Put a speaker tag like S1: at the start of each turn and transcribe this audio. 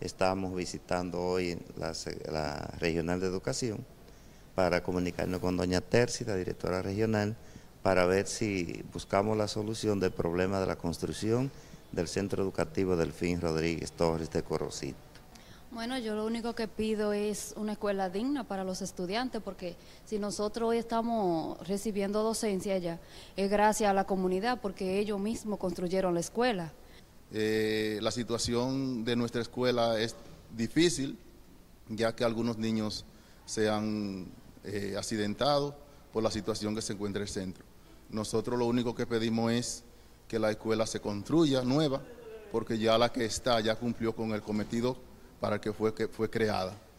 S1: Estamos visitando hoy la Regional de Educación para comunicarnos con doña Terci, la directora regional, para ver si buscamos la solución del problema de la construcción del Centro Educativo Delfín Rodríguez Torres de Corocito.
S2: Bueno, yo lo único que pido es una escuela digna para los estudiantes, porque si nosotros hoy estamos recibiendo docencia allá, es gracias a la comunidad, porque ellos mismos construyeron la escuela.
S3: La situación de nuestra escuela es difícil, ya que algunos niños se han accidentado por la situación que se encuentra el centro. Nosotros lo único que pedimos es que la escuela se construya nueva, porque ya la que está ya cumplió con el cometido para el que fue creada.